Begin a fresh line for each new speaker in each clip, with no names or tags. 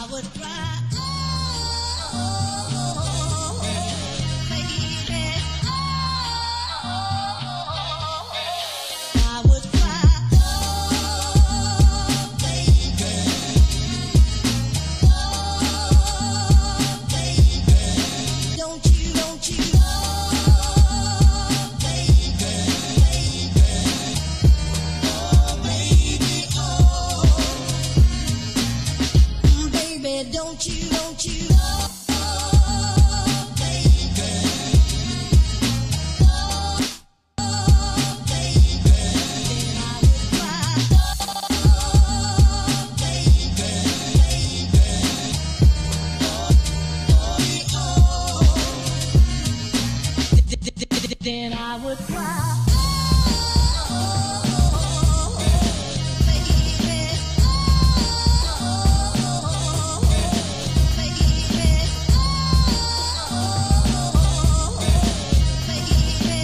would cry. Oh, baby. I would cry. Oh, baby. Oh, baby. Don't you? Oh, baby. Oh, baby. Oh, baby. Don't you? Then I would cry. Oh, baby. Oh, baby. Oh, baby.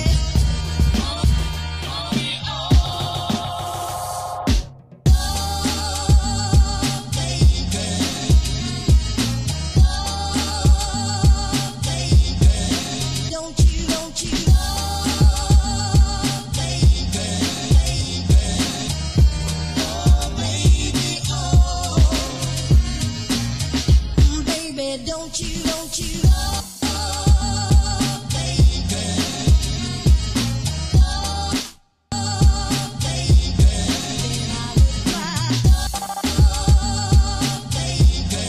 Don't you? Don't you? Oh, baby. Oh, baby. Then I would cry. Oh, baby.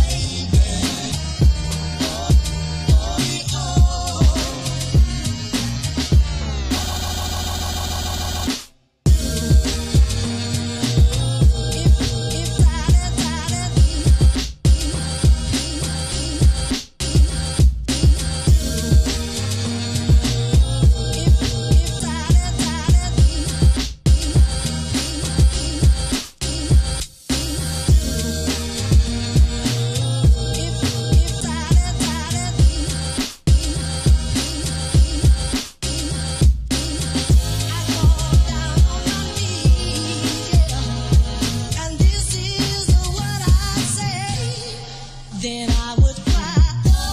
Then I would cry.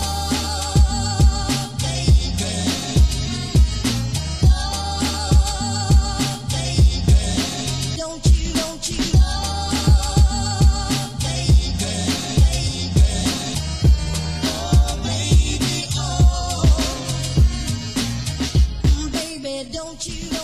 Oh, baby. Oh, baby. Don't you? Oh, baby. Oh, baby. Oh, baby. Don't you?